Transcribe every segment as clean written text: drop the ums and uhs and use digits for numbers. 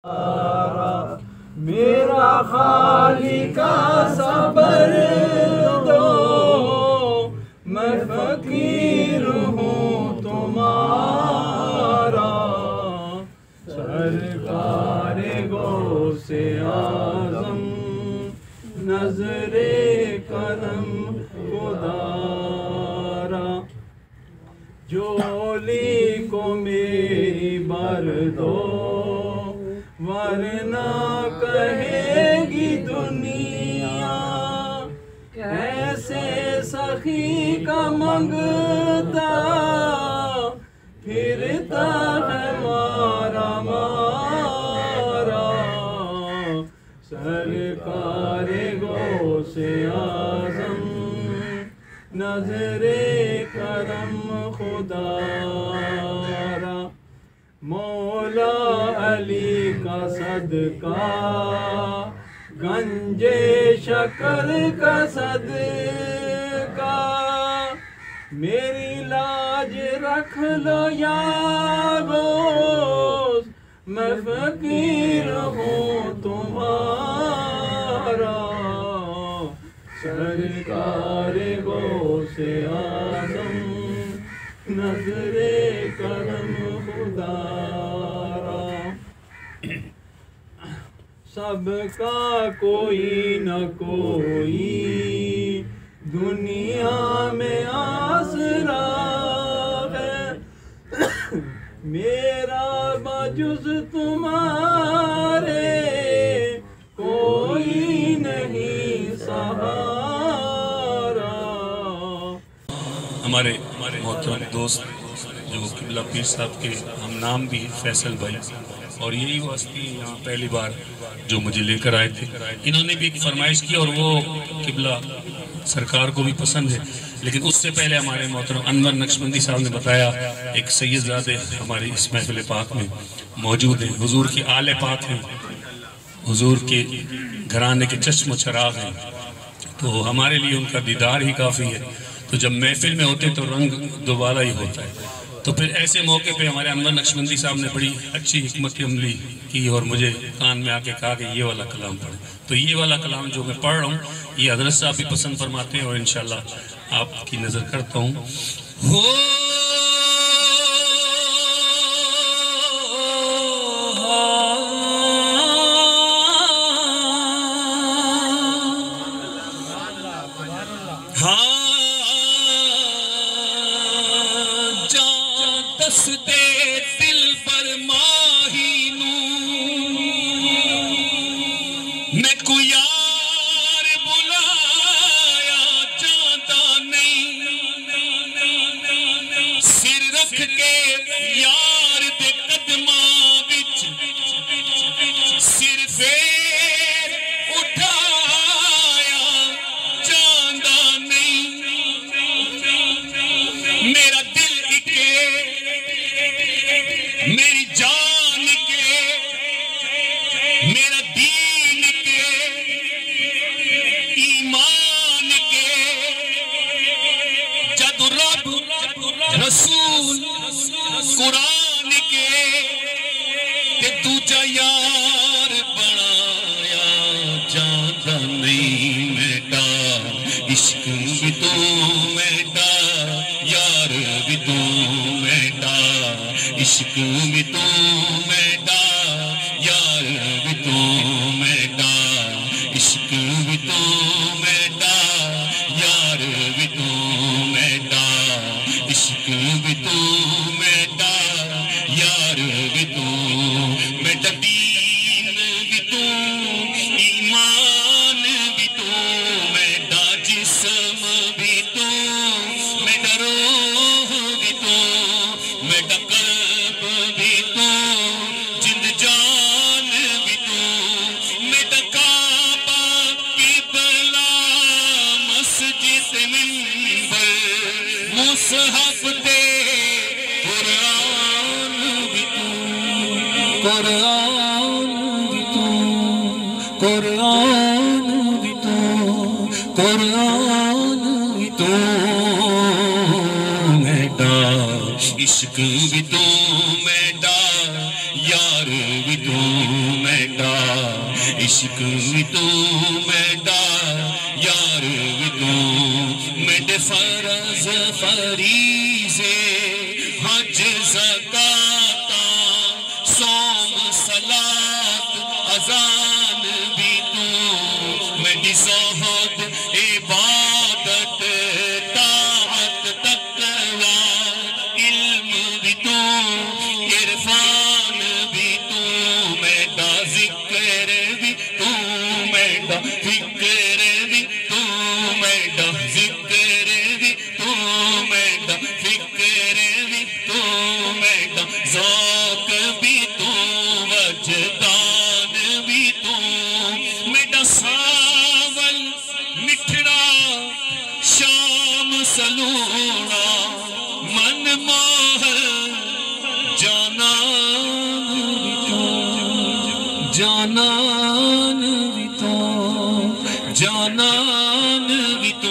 میرا خالق صبر دو، میں فقیر ہوں تمہارا، سرکار غوث اعظم نظر کرم خدارا، جھولی کو میری بھر دو ورنہ کہے گی دنیا، ایسے سخی کا منگتا پھرتا ہے مارا مارا، سرکار غوث اعظم نظر کرم خدارا، مولا علی کا صدقہ گنج شکر کا صدقہ، میری لاج رکھ لو یا غوث، میں فقیر ہوں تمہارا، سرکار غوث اعظم نظر کرم خدارا، سب کا کوئی نہ کوئی دنیا میں آسرا ہے، میرا بجز تمہارے کوئی نہیں سہارا۔ ہمارے محترم دوست جو قبلہ پیر صاحب کے ہم نام بھی فیصل بھائی، اور یہی وہ ہستی یہاں پہلی بار جو مجھے لے کر آئے تھے، انہوں نے بھی ایک فرمائش کی اور وہ قبلہ سرکار کو بھی پسند ہے، لیکن اس سے پہلے ہمارے محترم انور نقشبندی صاحب نے بتایا ایک سید زادے ہماری اس محفل پاک میں موجود ہیں، حضور کی آل پاک ہیں، حضور کے گھرانے کے چشم و چراغ ہیں، تو ہمارے لیے ان کا دیدار ہی کافی ہے، تو جب محفل میں ہوتے تو رنگ دوبارہ ہی ہوتا ہے، تو پھر ایسے موقع پہ ہمارے انور نقشبندی صاحب نے بڑی اچھی حکمت عملی کی اور مجھے کان میں آ کے کہا کہ یہ والا کلام پڑھیں، تو یہ والا کلام جو میں پڑھ رہا ہوں یہ حضرت صاحب بھی پسند فرماتے ہیں اور انشاءاللہ آپ کی نظر کرتا ہوں۔ رسول قرآن کے دوجا یار بنایا جاندہ نہیں میٹا، عشق بھی تو میٹا یار بھی تو میٹا، عشق بھی تو میٹا یار بھی تو میٹا، عشق بھی تو میٹا یار بھی تو میٹا، عشق بھی تو میٹا یار بھی تو میٹا، دین بھی تو ایمان بھی تو میٹا، جسم بھی تو میٹا، روح بھی تو میٹا، قلب بھی تو جند جان بھی تو میٹا، کعبہ قبلہ مسجد منبر مصحف دے قرآن بھی تو، قرآن بھی تو، قرآن بھی تو، قرآن بھی تو میٹا، عشق بھی تو میٹا یار بھی تو عشق بھی تو میڈا یار بھی تو میڈے فرض فریضے حج زکاة صوم صلاة اذان بھی تو میڈی زہد عبادت طاعت تقوی علم بھی تو عرفان بھی تو میڈا ذکر بھی تو میڈا فکر بھی تو میڈا ذکر بھی تو میڈا فکر بھی تو میڈا ذوق بھی تو وجدان بھی تو میڈا ساول مٹھڑا شام سلونا من موہر جانان بھی تو جانان بھی تو جانان بھی تو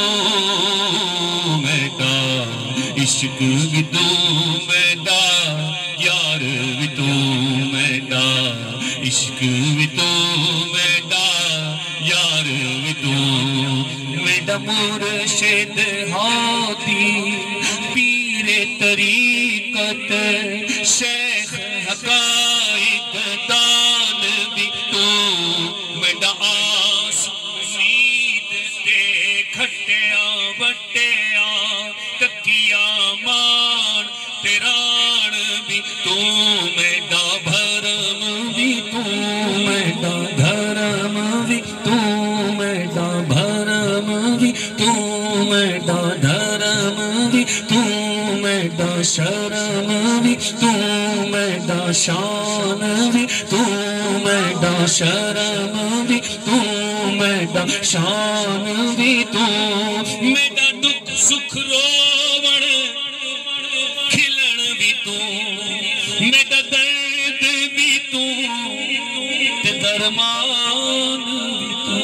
میڈا عشق بھی تو میڈا یار بھی تو میڈا عشق بھی تو میڈا یار بھی تو میڈا مرشد ہادی پیر طریقت شیخ حقائق دان بھی تو میڈا آس امید تے کھٹیا بٹیا ککیا مان تیران بھی تو میڈا بھرم بھی تو میڈا دھرم بھی تو میڈا بھرم بھی تو میڈا دھرم بھی تو میڈا شرم بھی تو میڈا شان بھی تو میڈا شرم بھی تو میڈا شان بھی تو میڈا دکھ سکھ روڑ کھلن بھی تو میڈا درد بھی تو تے درمان بھی تو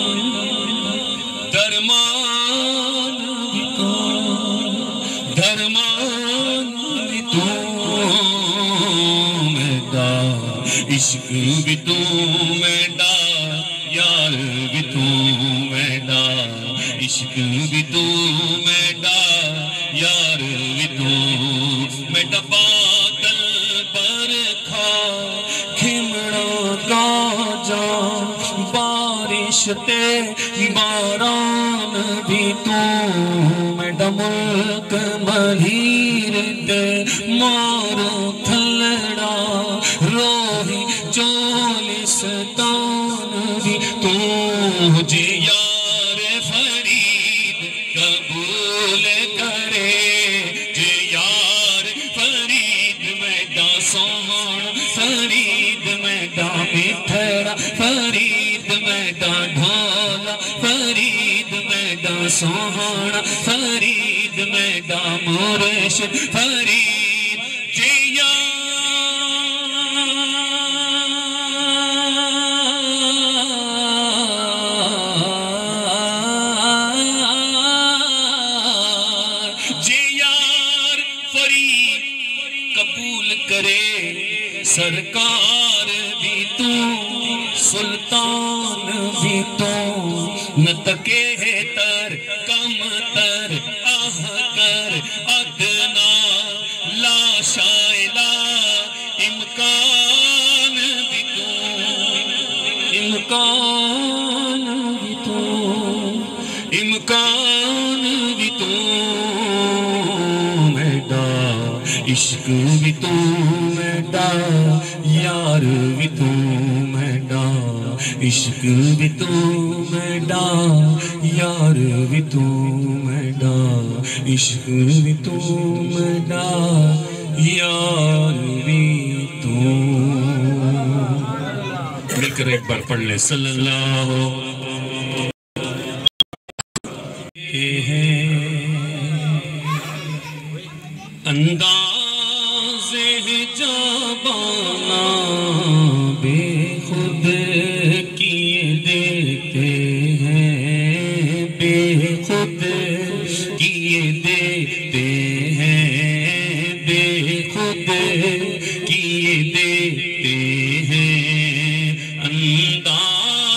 درمان بھی تو درمان بھی تو میڈا عشق بھی تو میڈا یار بھی تو میڈا عشق بھی تو میڈا یار بھی تو میڈا بادل برکھا کھمڑا گاجا بارش تے باران بھی تو میڈا ملک مہیر تے مارو تھلڑا روحی چولستان بھی تو جی یار فرید قبول کرے جی یار فرید میڈا سوہن فرید میڈا مٹھڑا فرید میڈا ڈھولا فرید میڈا سوہن فرید میڈا مرشد فرید جی یار قبول کرے سرکار بھی تو سلطان بھی تو نہ تکے تر کم تر آہ کر ادنا لا شائلہ امکان بھی تو امکان بھی تو امکان بھی تو میڈا عشق بھی تو میڈا یار بھی تو میڈا عشق بھی تو میڈا یار بھی تو میڈا عشق بھی تو میڈا یار بھی تو مل کر ایک بار پڑھ لیں صلی اللہ انداز جابانا بے خود کیے دیتے ہیں بے خود کیے دیتے ہیں بے خود کیے دیتے ہیں انداز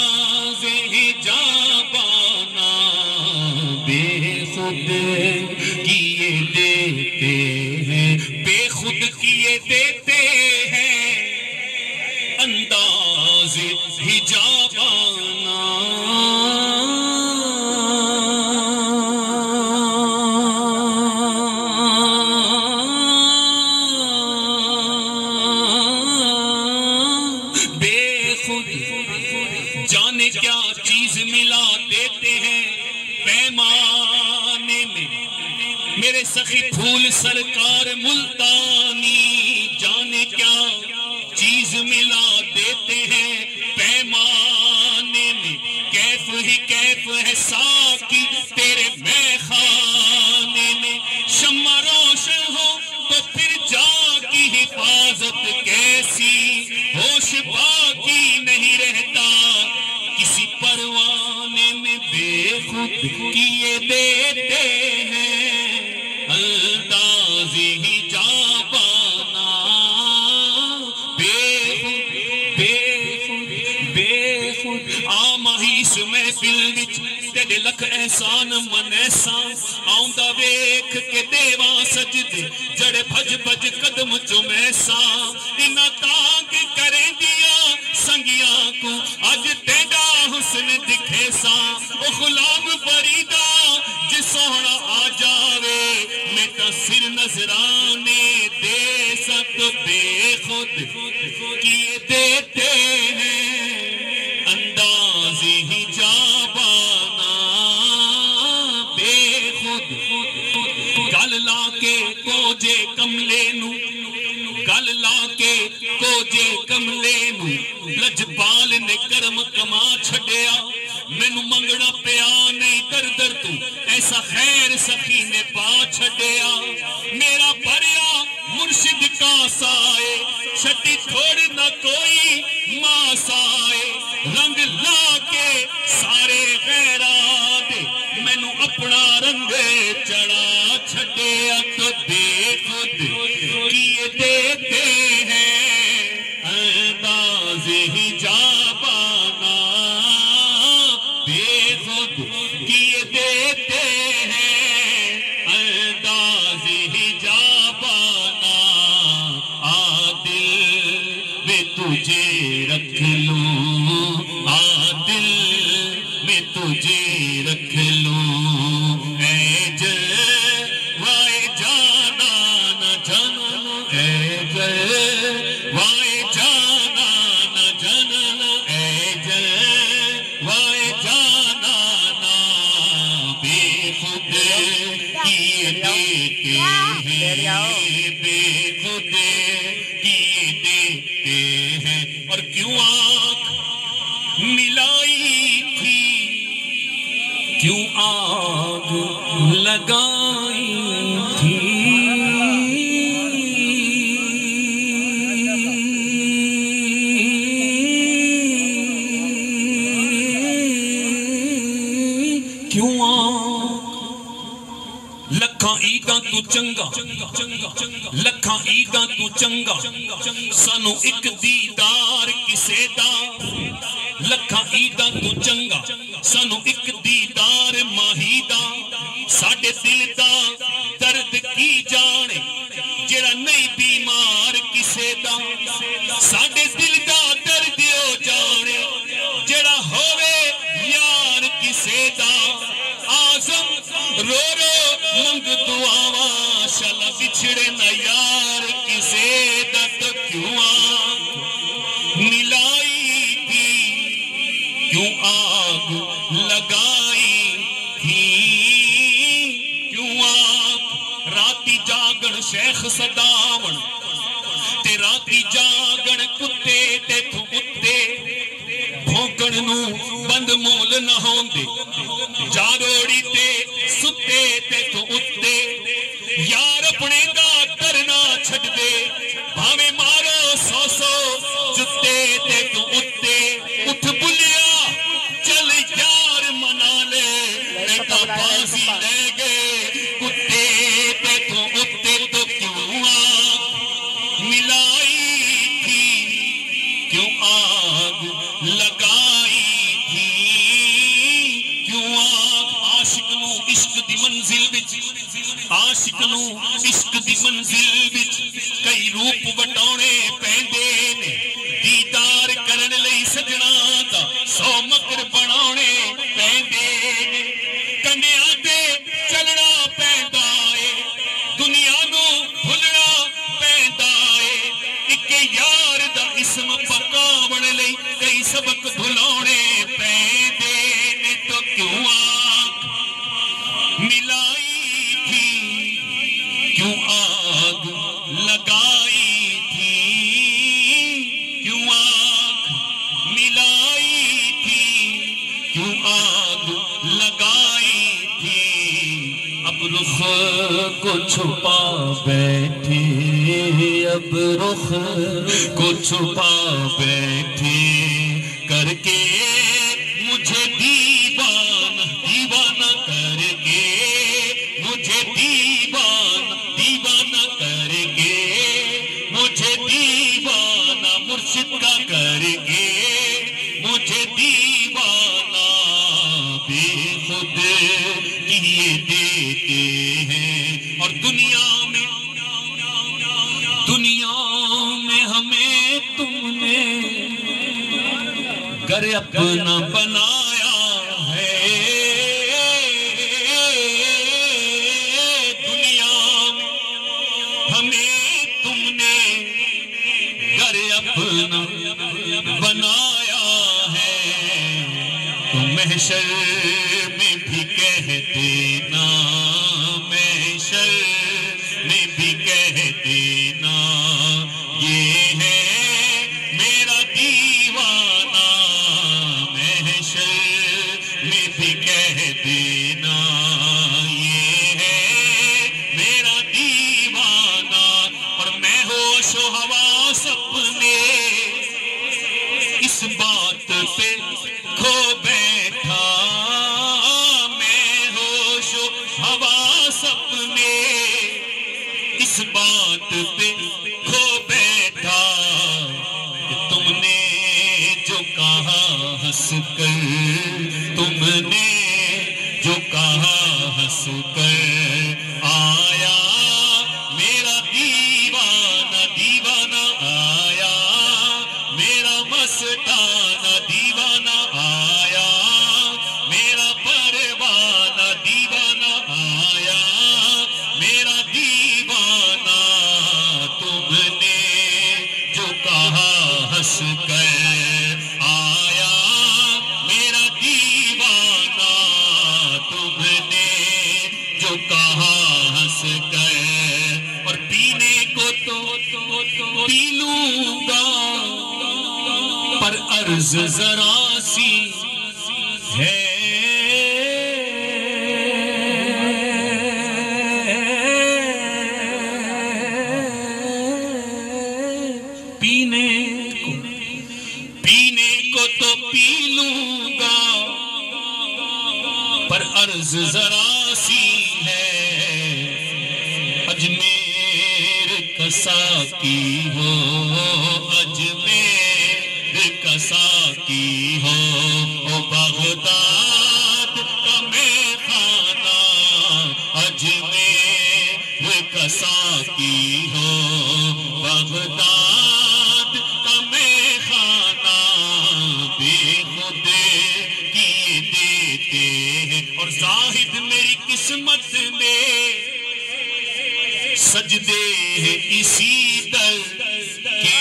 انداز حجابانا بے خود جانے کیا چیز ملا دیتے ہیں پیمانے میں میرے سخی پھول سرکار ملتانی جانے کیا چیز ملا دیتے ہیں پیمانے میں کیف ہی کیف ہے ساقی تیرے میں خانے میں شمع روشن ہو تو پھر جا کی حفاظت کیسی ہوش باقی نہیں رہتا کسی پروانے میں بے خود کیے دیتے ہیں انداز ہی جابانا بے خود بے خود بے خود آماہی اس محفل وچ تیرے لکھ احسان من احسان آؤندا ویکھ کے دیواں سجدے جڑے بھج بھج قدم چومیساں انہاں تانگ کریں دیا سنگیاں کو اج تیرا حسن دکھے ساں او غلام فریدا جے سوہنا آ جاوے میں تا سر نظرانے دے سک بے خود کیے دیتے ہیں انداز ہی جابانا بے خود گل لا کے کوجے کملے نو گل لا کے کوجے کملے نو لجپال نے کرم کما چھڑیا مینو منگنا پیا نہیں در در تو ایسا خیر سخی نے پا چھڑیا میرا بھریا مرشد کا سائے چھٹی تھوڑ نہ کوئی ماس آئے رنگ لا کے سارے غیرات مینو اپنا رنگ چڑھا چھڑیا تو بے خود کیے دیتے ہیں انداز ہی جابانا بے خود کیے دیتے ہیں انداز ہی جابانا عادل میں تجھے رکھ لوں عادل میں تجھے رکھ لوں اے جلوائے جانا نہ جانا اے جلوائے جانا نہ جانا اے جلوائے جانا نہ بے خود کیے دیتے ہیں بے خود کیے دیتے ہیں اور کیوں آنکھ ملائی تھی کیوں آگ لگائی تھی کیوں آگ لکھاں عیداں تو چنگا لکھاں عیداں تو چنگا سانو ایک دیدار کسے دا لکھاں عیداں تو چنگا سانو ایک دیدار ماہی دا ساڑے دل دا درد کی جانے جڑا نہیں بیمار کسے دا ساڑے دل دا درد ہو جانے جڑا ہوئے یار کسے دا آزم رو رو منگ دعاواں شالا بچھڑے نہ یار کسے دا تو کیوں آنکھ ملائی تھی کیوں آگ لگائی تھی کیوں آگ راتی جاگن شیخ صداون تے راتی جاگن کتے تے تھو کتے بھونکن نو بند مول نہ ہوندے جاروڑی تے ستے تے تو اتے یار اپنے دا کرنا چھڑ دے بھاوے مارو سو سو جتے تے تو اتے اٹھ بلیا چل یار منا لے ایتا بازی لے گئے کتے تے تو اتے تو کیوں آگ ملائی تھی کیوں آگ لگائی تھی کیوں آگ عاشق نو عشق دی منزل بچ عاشق نو عشق دی منزل بچ کئی روپ وٹاؤنے پیندے نے دیدار मारन लई सजना दा 100 मकर बनाने पैंदे ने कंडियां ते चलना पैंदा है दुनिया नू भुलना पैंदा है एक यार दा इसम पकावन लई कई सबक भुलाने पैंदे ने तो क्यों आँख मिलाई थी क्यों आग लगाई थी क्यों आग मिलाई थी क्यों आग लगाई थी अब रुख को छुपा बैठी अब रुख को छुपा बैठी करके मुझे दीवाना दीवाना करके मुझे दीवाना करके मुझे दीवाना मुर्शिद का करके मुझे दीवाना बेखुद किए देते हैं और दुनिया में हमें तुमने घर अपना बनाया है दुनिया में हमें तुमने घर अपना बनाया है तो महशर में भी कह देना महशर में भी कह देना ये है मेरा दीवाना महशर में भी कह देना ये है मेरा दीवाना और मैं होशो हवास अपने इस बात पे खो बैठा मैं होशो हवास अपने इस बात पे खो बैठा कि तुमने जो कहा हंस कर तुमने जो कहा हंस कर आया मेरा दीवाना दीवाना आया मेरा मस्ताना दीवाना आया मेरा परवाना दीवाना आया मेरा दीवाना तुमने जो कहा हंस कर आया मेरा दीवाना तुमने जो कहा हंस कर और पीने को तो पी लूंगा पर अर्ज जरा सी है पीने को तो पी लूंगा पर अर्ज जरा सी है अजमेर कसा की हो अजमेर कसा की हो ओ बगदाद का मैं खाना अजमेर कसा की हो बगदाद का मैं खाना बेखुद किए देते हैं और जाहिद मेरी किस्मत में सजदे हैं इसी दर के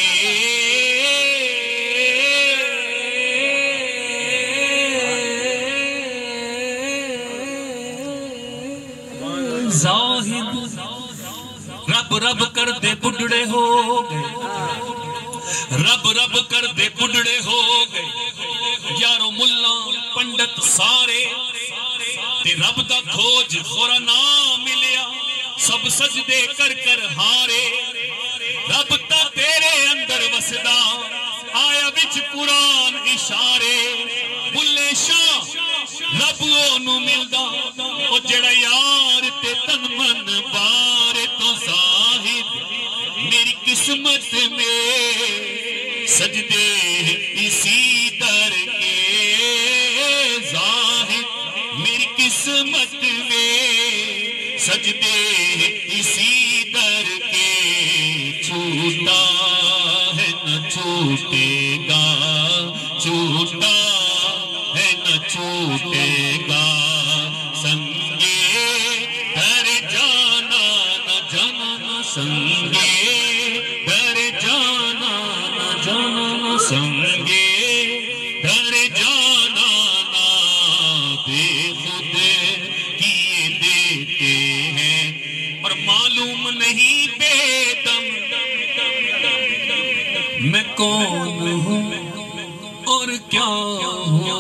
जाहिद रब रब कर दे बुढ़ड़े हो गए रब रब कर दे बुढ़ड़े हो गए यारो मुल्ला पंडित सारे ते रब दा खोज खोरा ना मिलिया सब सजदे कर कर हारे रब ता तेरे अंदर वसदा आया विच कुरान इशारे बुल्ले शाह रब ओनू मिलदा ओ जेड़ा यार ते तन मन बारे तो जाहिद मेरी किस्मत में सजदे इसी दर के जाहिद मेरी किस्मत में सजदे इसी दर के छूटा है न छूटेगा چھوٹا ہے نہ چھوٹے گا سنگے در جانا نہ جانا سنگے در جانا نہ جانا سنگے در جانا نہ بے خود کیے دیتے ہیں اور معلوم نہیں بے دم میں کون ہوں اور کیا ہوں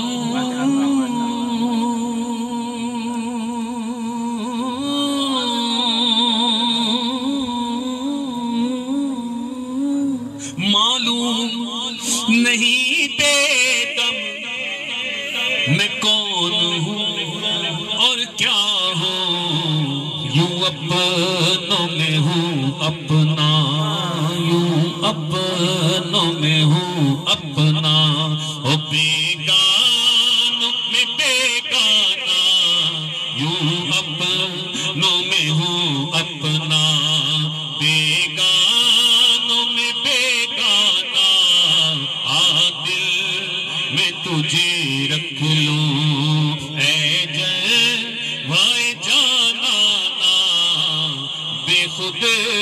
معلوم نہیں بے دم میں کون ہوں اور کیا ہوں یوں اپنوں میں ہوں اپنا یوں اپنوں میں ہوں اپنا او بیگانوں میں بیگانا یوں اپنوں میں ہوں اپنا بیگانوں میں بیگانا آ دل میں تجھے رکھ لوں اے جلوائے جانانا بے خود